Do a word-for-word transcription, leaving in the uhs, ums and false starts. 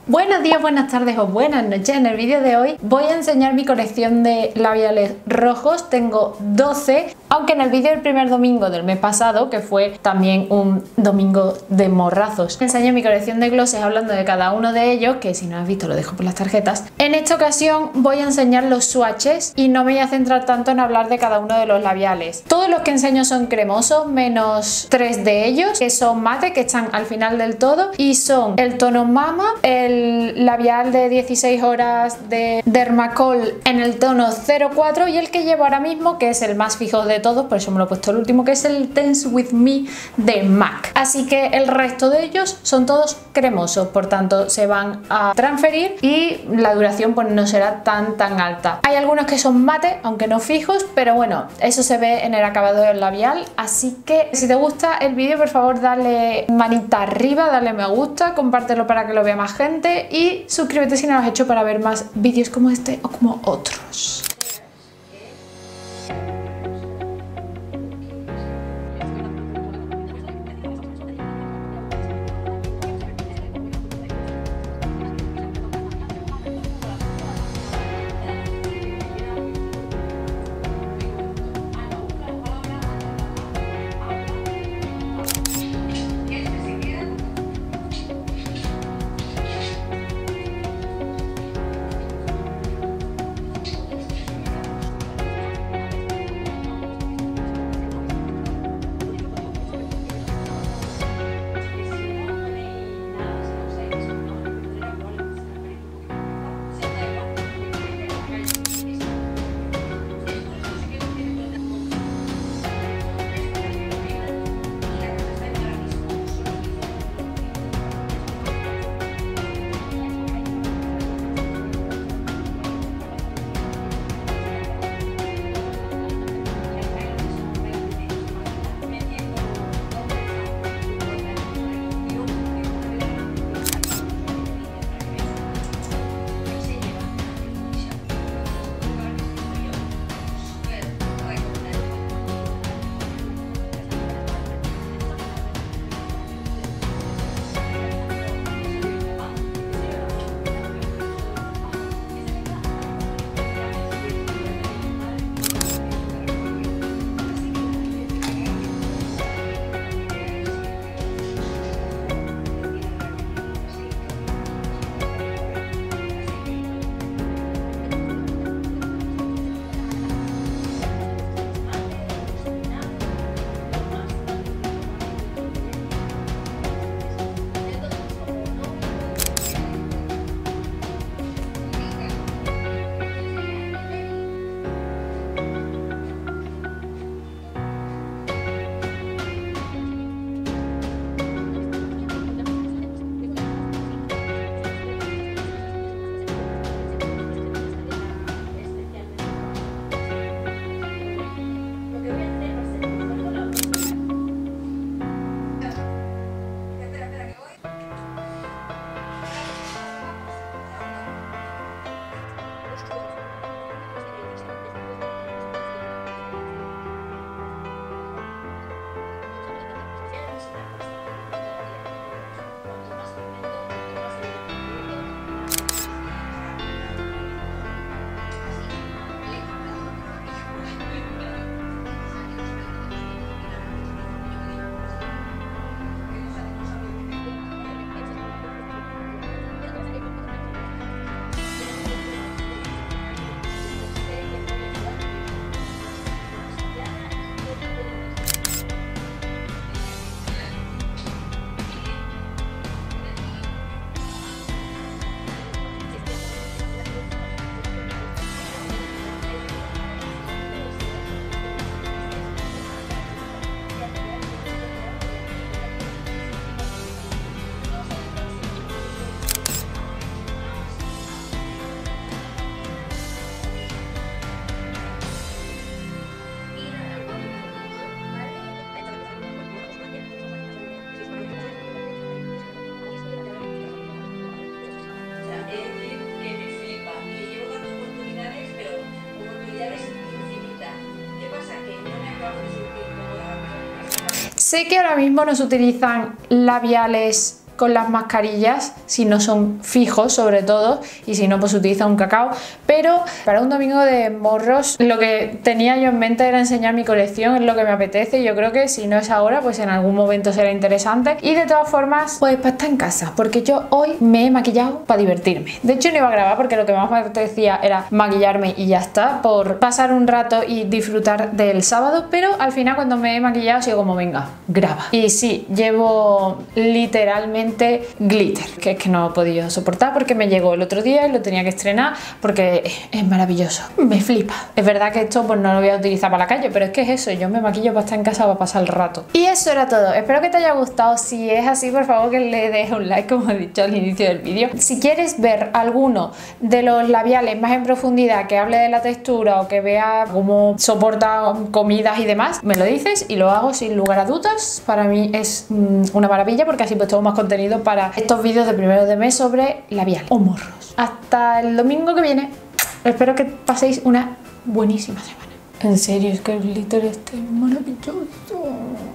Buenos días, buenas tardes o buenas noches. En el vídeo de hoy voy a enseñar mi colección de labiales rojos. Tengo doce, aunque en el vídeo del primer domingo del mes pasado, que fue también un domingo de morrazos, enseñé mi colección de glosses hablando de cada uno de ellos, que si no has visto lo dejo por las tarjetas. En esta ocasión voy a enseñar los swatches y no me voy a centrar tanto en hablar de cada uno de los labiales. Todos los que enseño son cremosos, menos tres de ellos, que son mate, que están al final del todo, y son el tono Mama, el labial de dieciséis horas de Dermacol en el tono cero cuatro y el que llevo ahora mismo, que es el más fijo de todos, por eso me lo he puesto el último, que es el Dance With Me de MAC. Así que el resto de ellos son todos cremosos, por tanto se van a transferir y la duración pues no será tan tan alta. Hay algunos que son mate, aunque no fijos, pero bueno, eso se ve en el acabado del labial. Así que si te gusta el vídeo, por favor dale manita arriba, dale me gusta, compártelo para que lo vea más gente y suscríbete si no lo has hecho para ver más vídeos como este o como otros. Sé que ahora mismo no se utilizan labiales con las mascarillas si no son fijos, sobre todo, y si no, pues utiliza un cacao. Pero para un domingo de morros, lo que tenía yo en mente era enseñar mi colección, es lo que me apetece. Yo creo que si no es ahora, pues en algún momento será interesante. Y de todas formas, pues para estar en casa, porque yo hoy me he maquillado para divertirme. De hecho, no iba a grabar porque lo que más me apetecía era maquillarme y ya está, por pasar un rato y disfrutar del sábado. Pero al final, cuando me he maquillado, sigo como, venga, graba. Y sí, llevo literalmente glitter, que es que no he podido soportar porque me llegó el otro día y lo tenía que estrenar porque es maravilloso, me flipa. Es verdad que esto pues no lo voy a utilizar para la calle, pero es que es eso, yo me maquillo para estar en casa para pasar el rato. Y eso era todo, espero que te haya gustado. Si es así, por favor que le des un like, como he dicho al inicio del vídeo. Si quieres ver alguno de los labiales más en profundidad, que hable de la textura o que vea cómo soporta comidas y demás, me lo dices y lo hago sin lugar a dudas. Para mí es mmm, una maravilla, porque así pues tengo más contenido para estos vídeos de primero de mes sobre labial o morros. Hasta el domingo que viene. Espero que paséis una buenísima semana. En serio, es que el glitter este es maravilloso.